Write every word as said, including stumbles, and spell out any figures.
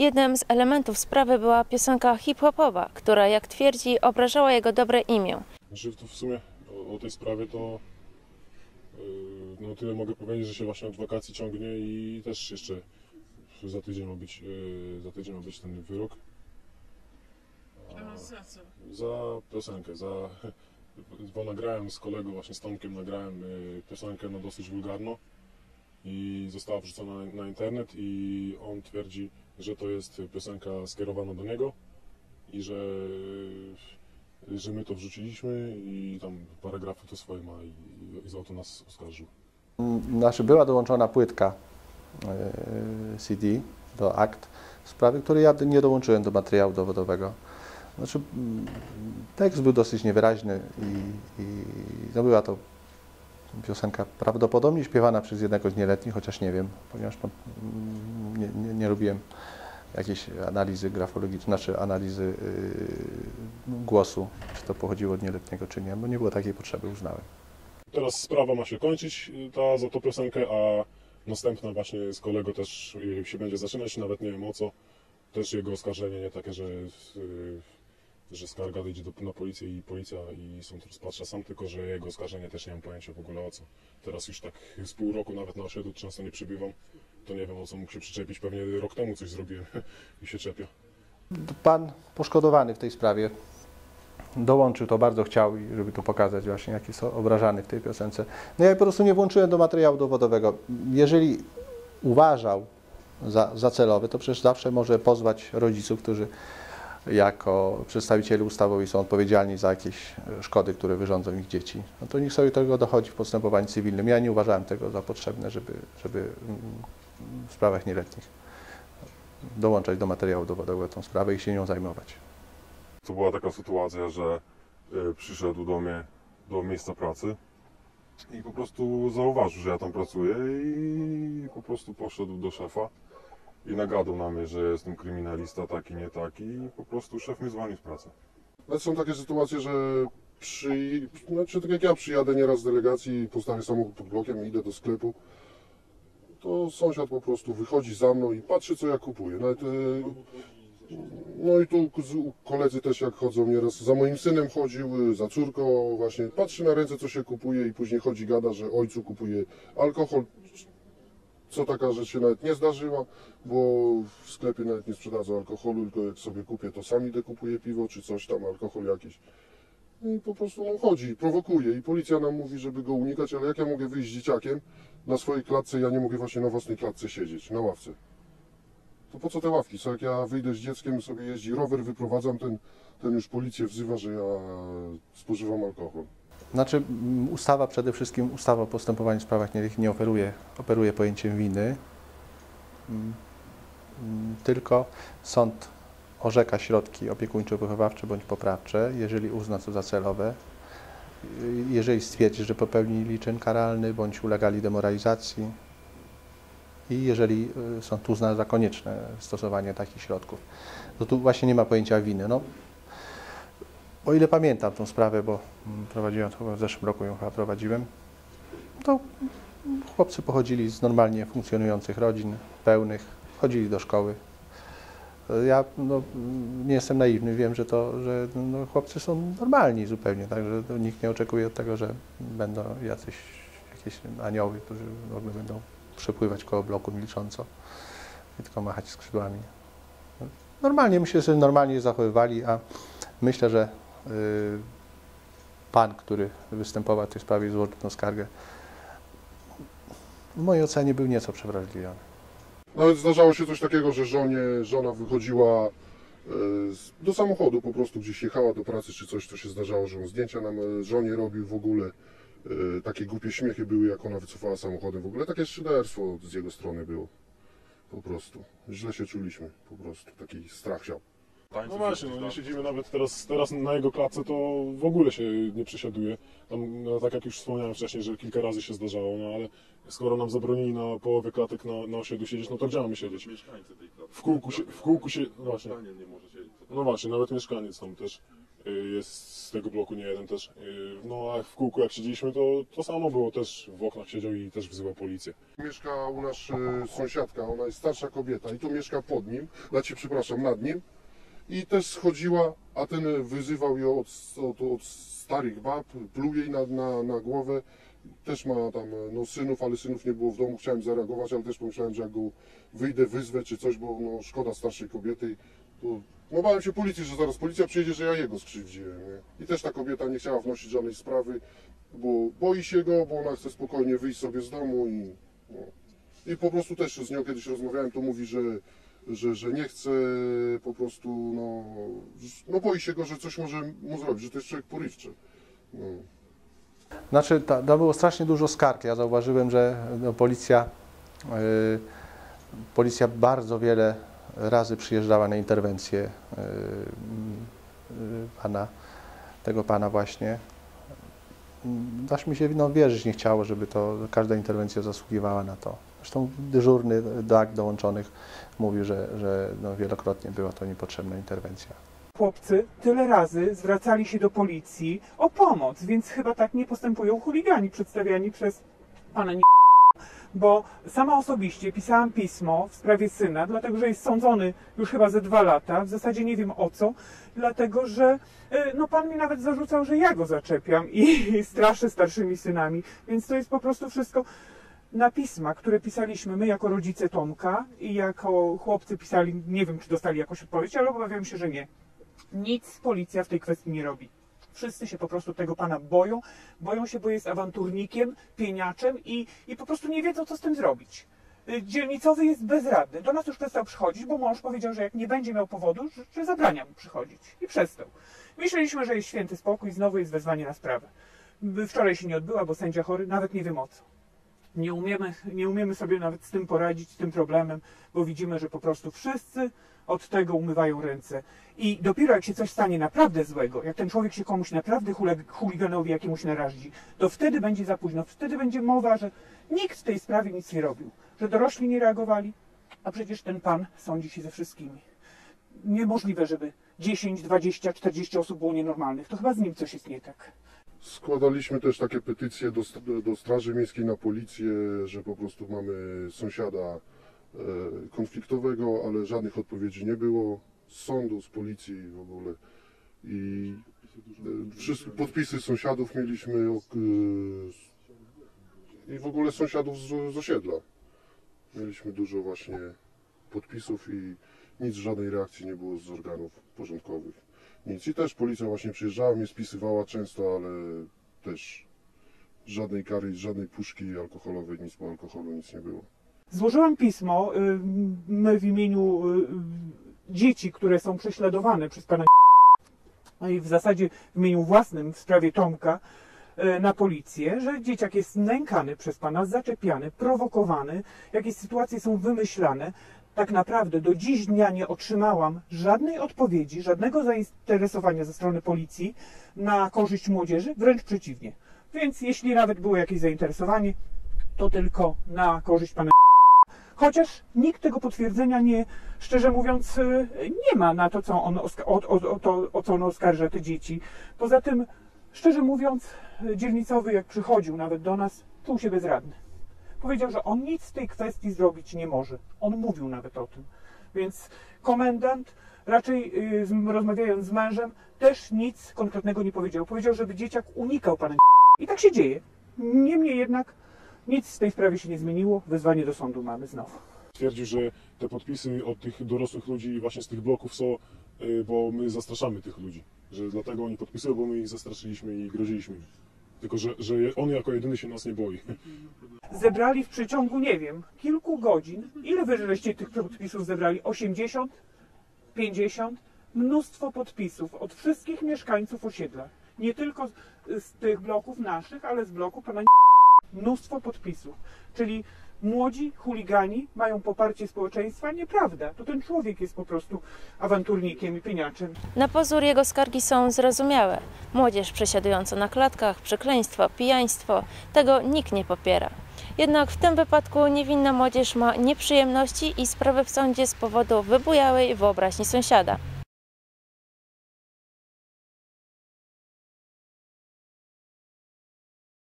Jednym z elementów sprawy była piosenka hip-hopowa, która, jak twierdzi, obrażała jego dobre imię. Znaczy, to w sumie o, o tej sprawie to yy, no tyle mogę powiedzieć, że się właśnie od wakacji ciągnie i też jeszcze za tydzień ma być, yy, za tydzień ma być ten wyrok. A za co? Za piosenkę, za... Bo nagrałem z kolegą, właśnie z Tomkiem, nagrałem yy, piosenkę no dosyć wulgarno i została wrzucona na, na internet i on twierdzi, że to jest piosenka skierowana do niego i że, że my to wrzuciliśmy i tam paragrafy to swoje ma i, i za to nas oskarżył. Znaczy była dołączona płytka C D do akt sprawy, której ja nie dołączyłem do materiału dowodowego. Znaczy, tekst był dosyć niewyraźny i, i no była to piosenka prawdopodobnie śpiewana przez jednego z nieletnich, chociaż nie wiem, ponieważ no, nie, nie, nie lubiłem jakiejś analizy grafologicznej, znaczy analizy yy, głosu, czy to pochodziło od nieletniego, czy nie, bo nie było takiej potrzeby, uznałem. Teraz sprawa ma się kończyć, ta za tą piosenkę, a następna właśnie z kolego też się będzie zaczynać, nawet nie wiem o co. Też jego oskarżenie nie takie, że, yy, że skarga idzie do, na policję i policja i sąd rozpatrza sam, tylko że jego oskarżenie też nie mam pojęcia w ogóle o co. Teraz już tak z pół roku nawet na osiedlu często nie przybywam, to nie wiem o co mógł się przyczepić, pewnie rok temu coś zrobiłem i się czepia. Pan poszkodowany w tej sprawie dołączył, to bardzo chciał, żeby tu pokazać właśnie, jaki jest obrażany w tej piosence. No ja po prostu nie włączyłem do materiału dowodowego. Jeżeli uważał za, za celowy, to przecież zawsze może pozwać rodziców, którzy jako przedstawiciele ustawowi są odpowiedzialni za jakieś szkody, które wyrządzą ich dzieci. No to niech sobie tego dochodzi w postępowaniu cywilnym. Ja nie uważałem tego za potrzebne, żeby, żeby w sprawach nieletnich dołączać do materiału dowodowego tę sprawę i się nią zajmować. To była taka sytuacja, że y, przyszedł do mnie do miejsca pracy i po prostu zauważył, że ja tam pracuję i po prostu poszedł do szefa i nagadał na mnie, że jestem kryminalista taki, nie taki i po prostu szef mnie zwolnił z pracy. Są takie sytuacje, że przy, znaczy tak jak ja przyjadę nieraz z delegacji, postawię samochód pod blokiem i idę do sklepu, to sąsiad po prostu wychodzi za mną i patrzy, co ja kupuję. Nawet, no i tu koledzy też jak chodzą nieraz, za moim synem chodził, za córką właśnie, patrzy na ręce, co się kupuje i później chodzi, gada, że ojcu kupuje alkohol. Co taka rzecz się nawet nie zdarzyła, bo w sklepie nawet nie sprzedadzą alkoholu, tylko jak sobie kupię, to sam idę kupuję piwo czy coś tam, alkohol jakiś. I po prostu no, chodzi, prowokuje i policja nam mówi, żeby go unikać, ale jak ja mogę wyjść z dzieciakiem na swojej klatce, ja nie mogę właśnie na własnej klatce siedzieć, na ławce. To po co te ławki? Co jak ja wyjdę z dzieckiem, sobie jeździ rower, wyprowadzam, ten, ten już policję wzywa, że ja spożywam alkohol. Znaczy ustawa przede wszystkim, ustawa o postępowaniu w sprawach nieletnich nie oferuje, operuje pojęciem winy, tylko sąd orzeka środki opiekuńczo-wychowawcze bądź poprawcze, jeżeli uzna to za celowe, jeżeli stwierdzi, że popełnili czyn karalny bądź ulegali demoralizacji i jeżeli sąd uzna za konieczne stosowanie takich środków. To tu właśnie nie ma pojęcia winy. No, o ile pamiętam tą sprawę, bo prowadziłem to w zeszłym roku, ją chyba prowadziłem, to chłopcy pochodzili z normalnie funkcjonujących rodzin, pełnych, chodzili do szkoły. Ja no, nie jestem naiwny, wiem, że, to, że no, chłopcy są normalni zupełnie, także nikt nie oczekuje od tego, że będą jacyś jakieś anioły, którzy w ogóle będą przepływać koło bloku milcząco i tylko machać skrzydłami. Normalnie, myślę, że normalnie zachowywali, a myślę, że y, pan, który występował w tej sprawie i złożył tę skargę, w mojej ocenie był nieco przewrażliwiony. Nawet zdarzało się coś takiego, że żonie, żona wychodziła do samochodu, po prostu gdzieś jechała do pracy czy coś, to się zdarzało, że on zdjęcia nam żonie robił w ogóle. Takie głupie śmiechy były, jak ona wycofała samochodem. W ogóle takie szyderstwo z jego strony było. Po prostu. Źle się czuliśmy, po prostu. Taki strach siał. No właśnie, no nie siedzimy nawet teraz, teraz na jego klatce, to w ogóle się nie przesiaduje. Tam, no, tak jak już wspomniałem wcześniej, że kilka razy się zdarzało, no ale skoro nam zabronili na połowie klatek na, na osiedlu siedzieć, no to gdzie mamy siedzieć? Mieszkańcy tej klatki. W kółku się, w kółku się, no właśnie. Nie może siedzieć. No właśnie, nawet mieszkaniec tam też y, jest z tego bloku nie jeden też. Y, no a w kółku jak siedzieliśmy, to to samo było, też w oknach siedział i też wzywał policję. Mieszka u nas e, sąsiadka, ona jest starsza kobieta i tu mieszka pod nim, znaczy przepraszam, nad nim. I też schodziła, a ten wyzywał ją od, od, od starych bab, pluł jej na, na, na głowę. Też ma tam no, synów, ale synów nie było w domu, chciałem zareagować, ale też pomyślałem, że jak go wyjdę, wyzwę czy coś, bo no, szkoda starszej kobiety. To, no bałem się policji, że zaraz policja przyjedzie, że ja jego skrzywdziłem. Nie? I też ta kobieta nie chciała wnosić żadnej sprawy, bo boi się go, bo ona chce spokojnie wyjść sobie z domu i, no. I po prostu też z nią kiedyś rozmawiałem, to mówi, że Że, że nie chce po prostu, no, no boi się go, że coś może mu zrobić, że to jest człowiek porywczy. No. Znaczy, tam było strasznie dużo skarg. Ja zauważyłem, że no, policja, yy, policja bardzo wiele razy przyjeżdżała na interwencję yy, yy, pana, tego pana właśnie. Aż mi się no, wierzyć nie chciało, żeby to każda interwencja zasługiwała na to. Zresztą dyżurny do akt dołączonych mówił, że, że no, wielokrotnie była to niepotrzebna interwencja. Chłopcy tyle razy zwracali się do policji o pomoc, więc chyba tak nie postępują chuligani przedstawiani przez pana nie... Bo sama osobiście pisałam pismo w sprawie syna, dlatego że jest sądzony już chyba ze dwa lata, w zasadzie nie wiem o co, dlatego że no pan mi nawet zarzucał, że ja go zaczepiam i straszę starszymi synami, więc to jest po prostu wszystko na pisma, które pisaliśmy my jako rodzice Tomka i jako chłopcy pisali, nie wiem czy dostali jakąś odpowiedź, ale obawiam się, że nie. Nic policja w tej kwestii nie robi. Wszyscy się po prostu tego pana boją, boją się, bo jest awanturnikiem, pieniaczem i, i po prostu nie wiedzą, co z tym zrobić. Dzielnicowy jest bezradny. Do nas już przestał przychodzić, bo mąż powiedział, że jak nie będzie miał powodu, że, że zabrania mu przychodzić. I przestał. Myśleliśmy, że jest święty spokój, znowu jest wezwanie na sprawę. Wczoraj się nie odbyła, bo sędzia chory, nawet nie wiem o co. Nie umiemy, nie umiemy sobie nawet z tym poradzić, z tym problemem, bo widzimy, że po prostu wszyscy od tego umywają ręce. I dopiero jak się coś stanie naprawdę złego, jak ten człowiek się komuś naprawdę chuliganowi jakiemuś narazi, to wtedy będzie za późno, wtedy będzie mowa, że nikt w tej sprawie nic nie robił, że dorośli nie reagowali, a przecież ten pan sądzi się ze wszystkimi. Niemożliwe, żeby dziesięć, dwadzieścia, czterdzieści osób było nienormalnych, to chyba z nim coś jest nie tak. Składaliśmy też takie petycje do, do Straży Miejskiej na policję, że po prostu mamy sąsiada e, konfliktowego, ale żadnych odpowiedzi nie było z sądu, z policji w ogóle. I e, wszystkie podpisy sąsiadów mieliśmy e, i w ogóle sąsiadów z, z osiedla. Mieliśmy dużo właśnie podpisów i nic, żadnej reakcji nie było z organów porządkowych. Nic. I też policja właśnie przyjeżdżała, mnie spisywała często, ale też żadnej kary, żadnej puszki alkoholowej, nic po alkoholu, nic nie było. Złożyłam pismo y, my w imieniu y, dzieci, które są prześladowane przez pana no i w zasadzie w imieniu własnym w sprawie Tomka y, na policję, że dzieciak jest nękany przez pana, zaczepiany, prowokowany, jakieś sytuacje są wymyślane. Tak naprawdę do dziś dnia nie otrzymałam żadnej odpowiedzi, żadnego zainteresowania ze strony policji na korzyść młodzieży, wręcz przeciwnie. Więc jeśli nawet było jakieś zainteresowanie, to tylko na korzyść pana. Chociaż nikt tego potwierdzenia nie, szczerze mówiąc, nie ma na to, co on, o, o, o, to, o co on oskarża te dzieci. Poza tym, szczerze mówiąc, dzielnicowy jak przychodził nawet do nas, czuł się bezradny. Powiedział, że on nic w tej kwestii zrobić nie może. On mówił nawet o tym. Więc komendant, raczej yy, rozmawiając z mężem, też nic konkretnego nie powiedział. Powiedział, żeby dzieciak unikał pana. I tak się dzieje. Niemniej jednak nic w tej sprawie się nie zmieniło. Wezwanie do sądu mamy znowu. Twierdził, że te podpisy od tych dorosłych ludzi właśnie z tych bloków są, yy, bo my zastraszamy tych ludzi. Że dlatego oni podpisują, bo my ich zastraszyliśmy i groziliśmy. Tylko, że, że on jako jedyny się nas nie boi. Zebrali w przeciągu, nie wiem, kilku godzin. Ile wy żeście tych podpisów zebrali? osiemdziesiąt? pięćdziesiąt? Mnóstwo podpisów od wszystkich mieszkańców osiedla. Nie tylko z, z tych bloków naszych, ale z bloku pana. Mnóstwo podpisów. Czyli młodzi chuligani mają poparcie społeczeństwa? Nieprawda. To ten człowiek jest po prostu awanturnikiem i pieniaczem. Na pozór jego skargi są zrozumiałe. Młodzież przesiadująca na klatkach, przekleństwo, pijaństwo, tego nikt nie popiera. Jednak w tym wypadku niewinna młodzież ma nieprzyjemności i sprawy w sądzie z powodu wybujałej wyobraźni sąsiada.